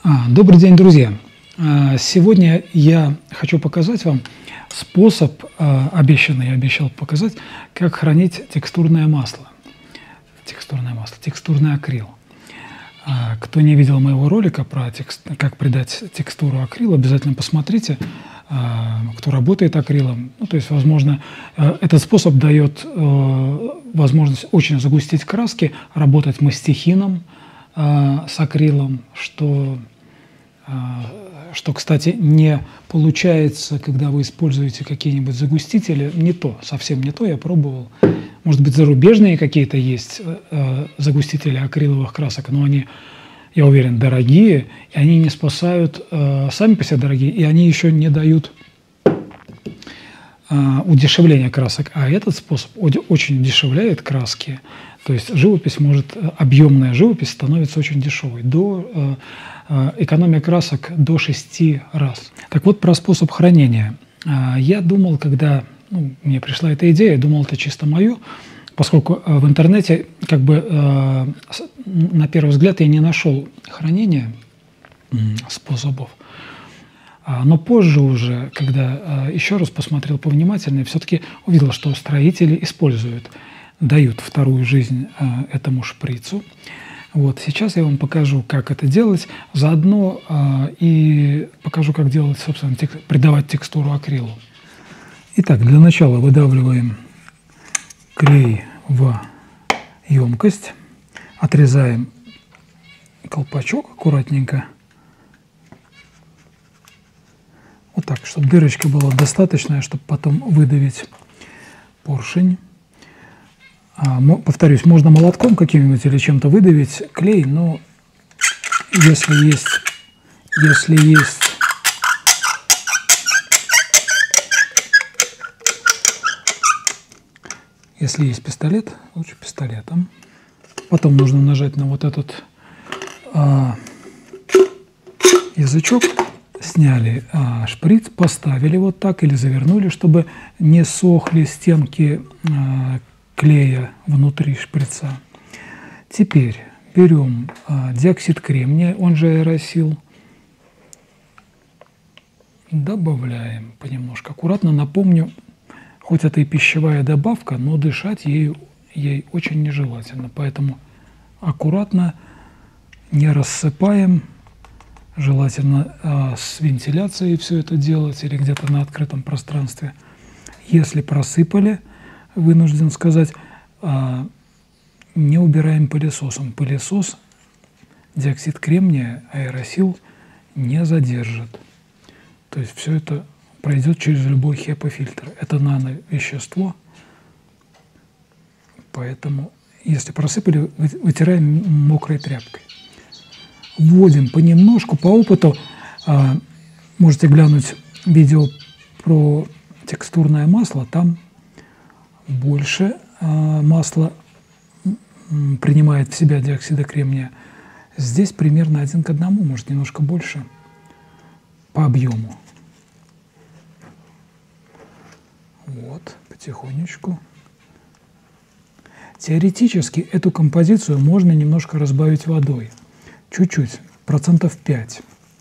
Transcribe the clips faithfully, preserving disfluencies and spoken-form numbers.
А, Добрый день, друзья! А, Сегодня я хочу показать вам способ, а, обещанный, я обещал показать, как хранить текстурное масло. Текстурное масло, текстурный акрил. А, Кто не видел моего ролика про текст, как придать текстуру акрилу, обязательно посмотрите. А, Кто работает акрилом, ну, то есть, возможно, а, этот способ дает а, возможность очень загустить краски, работать мастихином а, с акрилом, что что, кстати, не получается, когда вы используете какие-нибудь загустители, не то, совсем не то, я пробовал. Может быть, зарубежные какие-то есть э, загустители акриловых красок, но они, я уверен, дорогие, и они не спасают, э, сами по себе дорогие, и они еще не дают э, удешевления красок. А этот способ очень удешевляет краски. То есть живопись может, объемная живопись становится очень дешевой, до, э, э, экономия красок до шести раз. Так вот, про способ хранения. Э, я думал, когда ну, мне пришла эта идея, я думал, это чисто мое, поскольку э, в интернете, как бы, э, на первый взгляд, я не нашел хранения э, способов. Но позже уже, когда э, еще раз посмотрел повнимательнее, все-таки увидел, что строители используют, дают вторую жизнь э, этому шприцу. Вот, сейчас я вам покажу, как это делать, заодно э, и покажу, как делать, собственно, тек придавать текстуру акрилу. Итак, для начала выдавливаем клей в емкость, отрезаем колпачок аккуратненько. Вот так, чтобы дырочка была достаточная, чтобы потом выдавить поршень. А, повторюсь, можно молотком каким-нибудь или чем-то выдавить клей, но если есть, если есть если есть пистолет, лучше пистолетом. Потом нужно нажать на вот этот а, язычок, сняли а, шприц, поставили вот так или завернули, чтобы не сохли стенки а, клея внутри шприца. Теперь берем а, диоксид кремния, он же аэросил, добавляем понемножку. Аккуратно, напомню, хоть это и пищевая добавка, но дышать ей, ей очень нежелательно. Поэтому аккуратно, не рассыпаем. Желательно а, с вентиляцией все это делать или где-то на открытом пространстве. Если просыпали, вынужден сказать, а, не убираем пылесосом. Пылесос диоксид кремния, аэросил не задержит. То есть все это пройдет через любой хепа-фильтр. Это нано-вещество, поэтому если просыпали, вытираем мокрой тряпкой. Вводим понемножку, по опыту. А, можете глянуть видео про текстурное масло, там больше а, масла принимает в себя диоксида кремния. Здесь примерно один к одному, может немножко больше по объему. Вот, потихонечку. Теоретически эту композицию можно немножко разбавить водой. Чуть-чуть, процентов пять.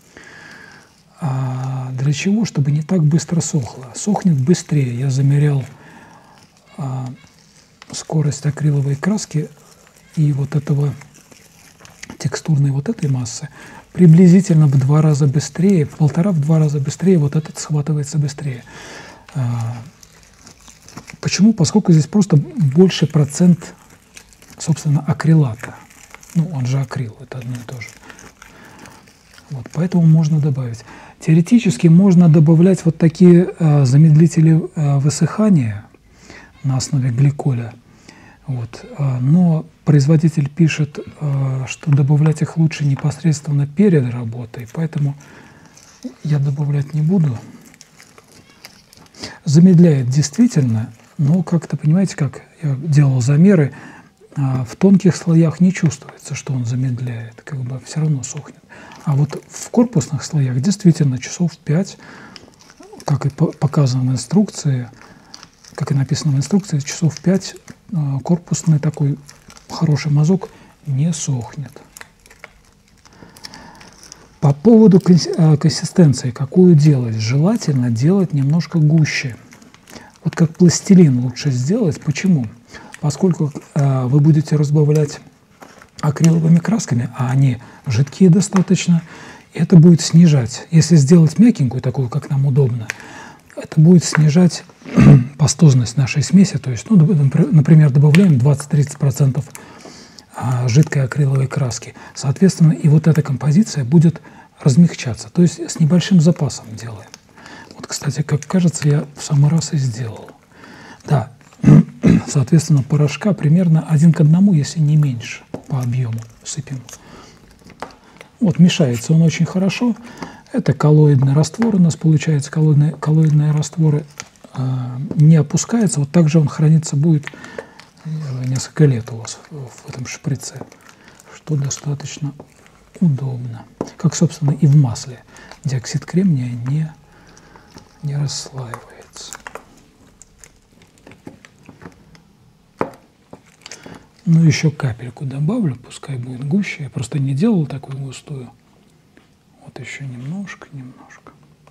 А для чего? Чтобы не так быстро сохло. Сохнет быстрее. Я замерял а, скорость акриловой краски и вот этого текстурной вот этой массы приблизительно в два раза быстрее, в полтора-в два раза быстрее вот этот схватывается быстрее. А, почему? Поскольку здесь просто больше процент, собственно, акрилата. Ну, он же акрил, это одно и то же. Вот, поэтому можно добавить. Теоретически можно добавлять вот такие э, замедлители э, высыхания на основе гликоля. Вот, э, но производитель пишет, э, что добавлять их лучше непосредственно перед работой, поэтому я добавлять не буду. Замедляет действительно, но как-то, понимаете, как я делал замеры, в тонких слоях не чувствуется, что он замедляет, как бы все равно сохнет. А вот в корпусных слоях действительно часов пять, как и показано в инструкции, как и написано в инструкции, часов пять корпусный такой хороший мазок не сохнет. По поводу консистенции, какую делать? Желательно делать немножко гуще. Вот как пластилин лучше сделать. Почему? Поскольку э, вы будете разбавлять акриловыми красками, а они жидкие достаточно, это будет снижать. Если сделать мягенькую, такую, как нам удобно, это будет снижать пастозность нашей смеси. То есть, ну, например, добавляем двадцать-тридцать процентов жидкой акриловой краски. Соответственно, и вот эта композиция будет размягчаться. То есть с небольшим запасом делаем. Вот, кстати, как кажется, я в самый раз и сделал. Да, соответственно, порошка примерно один к одному, если не меньше, по объему сыпем. Вот, мешается он очень хорошо. Это коллоидный раствор у нас получается. Коллоидные, коллоидные растворы э, не опускаются. Вот так же он храниться будет несколько лет у вас в этом шприце, что достаточно удобно. Как, собственно, и в масле. Диоксид кремния не, не расслаивается. Ну, еще капельку добавлю, пускай будет гуще. Я просто не делал такую густую. Вот еще немножко, немножко.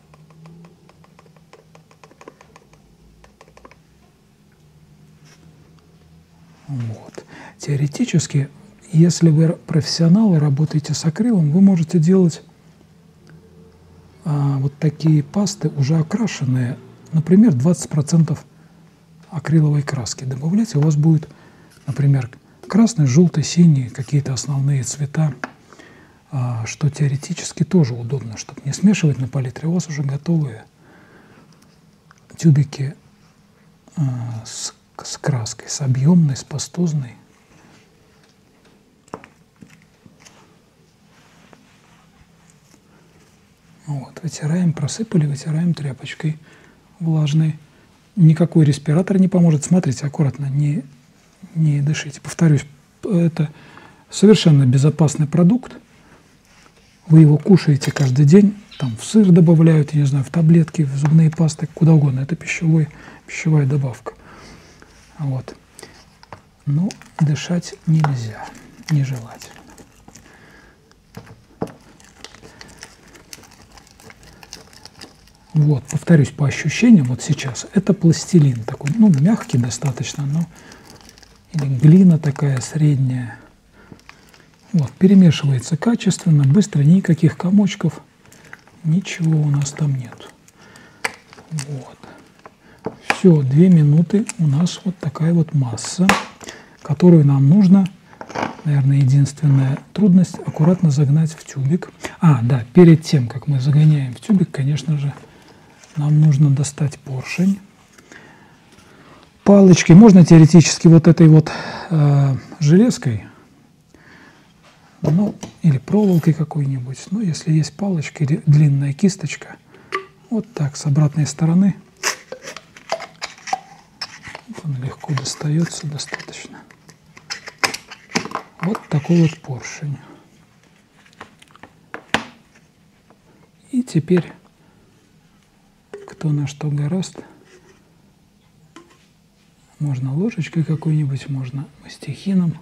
Вот. Теоретически, если вы профессионалы, работаете с акрилом, вы можете делать а, вот такие пасты, уже окрашенные, например, двадцать процентов акриловой краски добавлять, и у вас будет, например, красный, желтый, синий, какие-то основные цвета, а, что теоретически тоже удобно, чтобы не смешивать на палитре. У вас уже готовые тюбики а, с с краской, с объемной, с пастозной. Вот, вытираем, просыпали, вытираем тряпочкой влажной. Никакой респиратор не поможет. Смотрите, аккуратно, не, не дышите. Повторюсь, это совершенно безопасный продукт. Вы его кушаете каждый день, там в сыр добавляют, я не знаю, в таблетки, в зубные пасты, куда угодно. Это пищевой, пищевая добавка. Вот. Но дышать нельзя, нежелательно. Вот, повторюсь, по ощущениям, вот сейчас, это пластилин такой, ну, мягкий достаточно, но или глина такая средняя. Вот, перемешивается качественно, быстро, никаких комочков, ничего у нас там нет. Вот. Все, две минуты, у нас вот такая вот масса, которую нам нужно, наверное, единственная трудность, аккуратно загнать в тюбик. А, да, перед тем, как мы загоняем в тюбик, конечно же, нам нужно достать поршень. Палочки, можно теоретически вот этой вот э, железкой, ну, или проволокой какой-нибудь, но если есть палочка или длинная кисточка, вот так, с обратной стороны, он легко достается достаточно. Вот такой вот поршень. И теперь, кто на что гораст, можно ложечкой какой-нибудь, можно мастихином.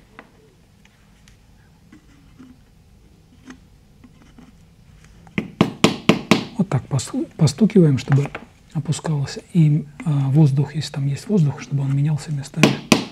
Вот так постукиваем, чтобы опускался, и а, воздух, если там есть воздух, чтобы он менялся местами.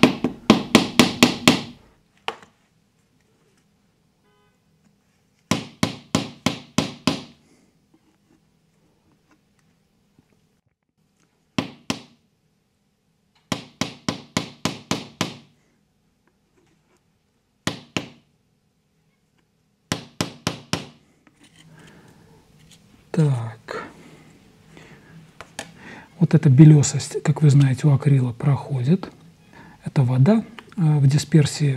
Так. Вот эта белесость, как вы знаете, у акрила проходит. Это вода в дисперсии.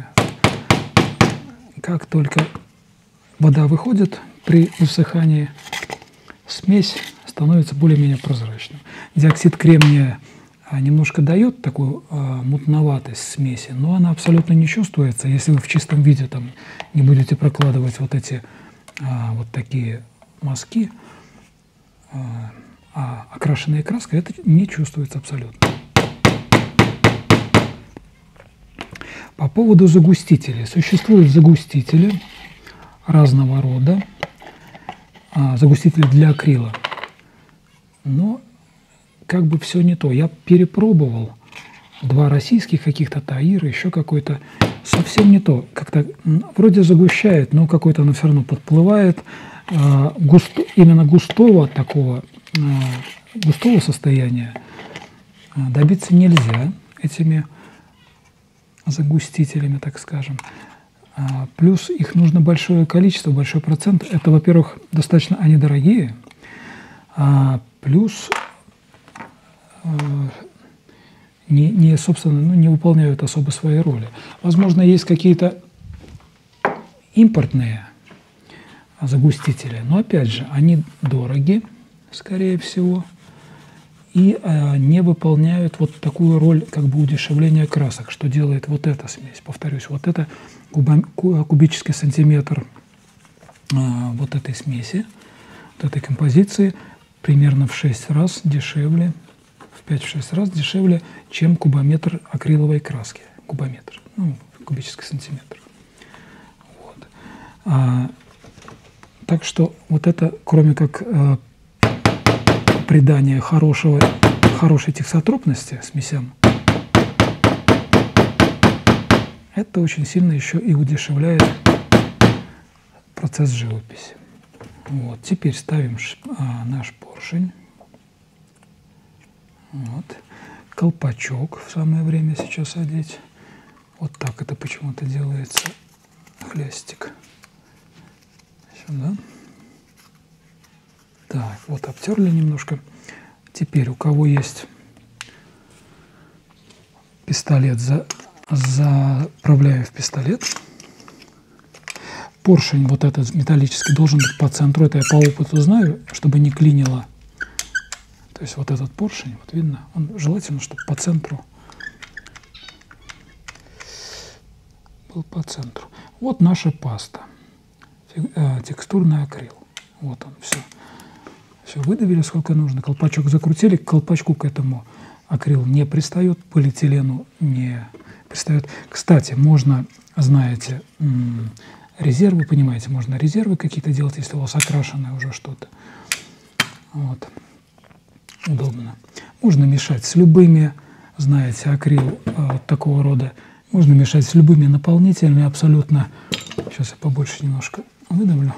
Как только вода выходит при высыхании, смесь становится более-менее прозрачной. Диоксид кремния немножко дает такую мутноватость смеси, но она абсолютно не чувствуется. Если вы в чистом виде там не будете прокладывать вот эти вот такие мазки, а окрашенная краска, это не чувствуется абсолютно. По поводу загустителей. Существуют загустители разного рода. а, загуститель для акрила. Но как бы все не то. Я перепробовал два российских каких-то, Таир, еще какой-то. Совсем не то. Как-то вроде загущает, но какой-то оно все равно подплывает. А, густо, именно густого такого, а, густого состояния а, добиться нельзя этими загустителями, так скажем. А, плюс их нужно большое количество, большой процент. Это, во-первых, достаточно они дорогие. А, плюс а, не, не, собственно, ну, не выполняют особо свои роли. Возможно, есть какие-то импортные загустители, но, опять же, они дороги, скорее всего, и а, не выполняют вот такую роль как бы удешевления красок, что делает вот эта смесь. Повторюсь, вот это куба, кубический сантиметр а, вот этой смеси, вот этой композиции примерно в шесть раз дешевле, в пять-шесть раз дешевле, чем кубометр акриловой краски. Кубометр, ну, кубический сантиметр. Вот. А, так что вот это, кроме как а, придание хорошего, хорошей тексотропности смесям, это очень сильно еще и удешевляет процесс живописи. Вот. Теперь ставим а, наш поршень. Вот. Колпачок в самое время сейчас одеть. Вот так это почему-то делается. Хлястик. Сюда. Так, вот обтерли немножко. Теперь, у кого есть пистолет, за, заправляю в пистолет. Поршень вот этот металлический должен быть по центру. Это я по опыту знаю, чтобы не клинило. То есть вот этот поршень, вот видно, он желательно, чтобы по центру был по центру. Вот наша паста, текстурный акрил. Вот он, все. Все выдавили, сколько нужно. Колпачок закрутили, к колпачку к этому акрил не пристает, полиэтилену не пристает. Кстати, можно, знаете, резервы, понимаете, можно резервы какие-то делать, если у вас окрашенное уже что-то. Вот. Удобно. Можно мешать с любыми, знаете, акрил вот такого рода. Можно мешать с любыми наполнителями абсолютно. Сейчас я побольше немножко выдавлю.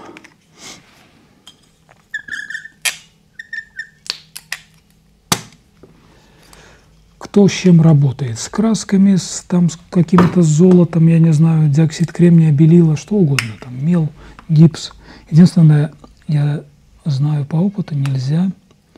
Кто с чем работает? С красками, с, там, с каким-то золотом, я не знаю, диоксид кремния, белила, что угодно, там, мел, гипс. Единственное, я знаю по опыту, нельзя,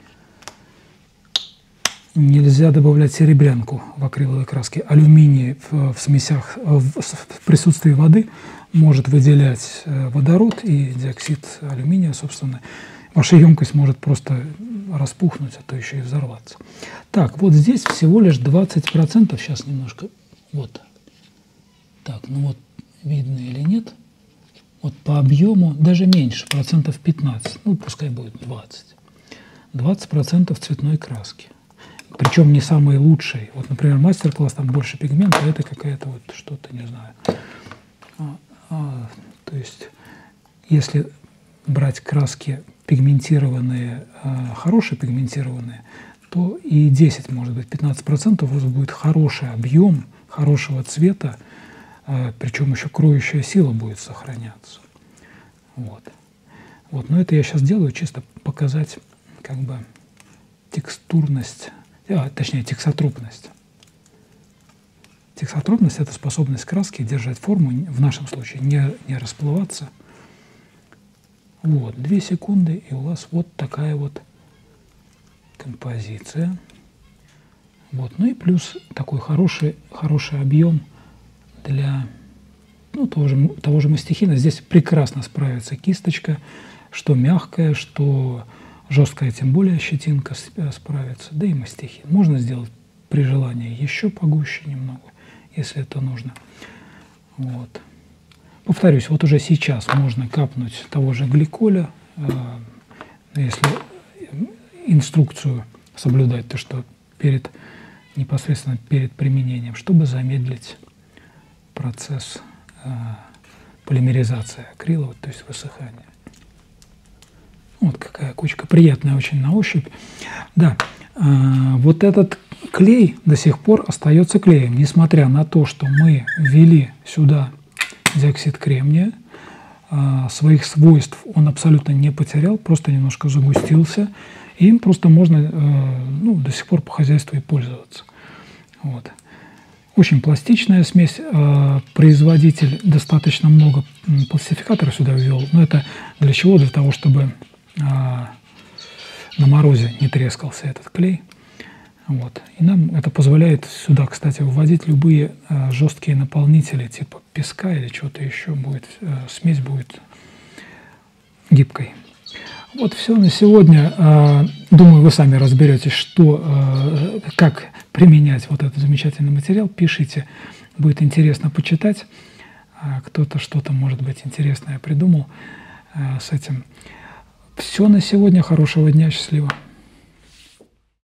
нельзя добавлять серебрянку в акриловой краске. Алюминий в, в смесях, в, в присутствии воды может выделять водород и диоксид алюминия, собственно. Ваша емкость может просто распухнуть, а то еще и взорваться. Так, вот здесь всего лишь двадцать процентов. Сейчас немножко. Вот. Так, ну вот видно или нет. Вот по объему даже меньше, процентов пятнадцать. Ну, пускай будет двадцать. двадцать процентов цветной краски. Причем не самый лучший. Вот, например, мастер-класс, там больше пигмента, а это какая-то вот что-то, не знаю. А, а, то есть, если брать краски пигментированные, хорошие пигментированные, то и десять, может быть, пятнадцать процентов у вас будет хороший объем, хорошего цвета, причем еще кроющая сила будет сохраняться. Вот. Вот. Но это я сейчас делаю чисто показать как бы текстурность, а, точнее тексотропность. Тексотропность – это способность краски держать форму, в нашем случае не, не расплываться. Вот, две секунды, и у вас вот такая вот композиция. Вот, ну и плюс такой хороший, хороший объем для ну, того, же, того же мастихина. Здесь прекрасно справится кисточка, что мягкая, что жесткая, тем более щетинка справится, да и мастихин. Можно сделать при желании еще погуще немного, если это нужно. Вот. Повторюсь, вот уже сейчас можно капнуть того же гликоля, если инструкцию соблюдать, то что перед, непосредственно перед применением, чтобы замедлить процесс полимеризации акрила, то есть высыхания. Вот какая кучка, приятная очень на ощупь. Да, вот этот клей до сих пор остается клеем, несмотря на то, что мы ввели сюда диоксид кремния. Своих свойств он абсолютно не потерял, просто немножко загустился. И им просто можно ну, до сих пор по хозяйству и пользоваться. Вот. Очень пластичная смесь. Производитель достаточно много пластификаторов сюда ввел. Но это для чего? Для того, чтобы на морозе не трескался этот клей. Вот. И нам это позволяет сюда, кстати, вводить любые жесткие наполнители, типа песка или чего-то еще. Будет, смесь будет гибкой. Вот все на сегодня. Думаю, вы сами разберетесь, что, как применять вот этот замечательный материал. Пишите, будет интересно почитать. Кто-то что-то, может быть, интересное придумал с этим. Все на сегодня. Хорошего дня. Счастливо.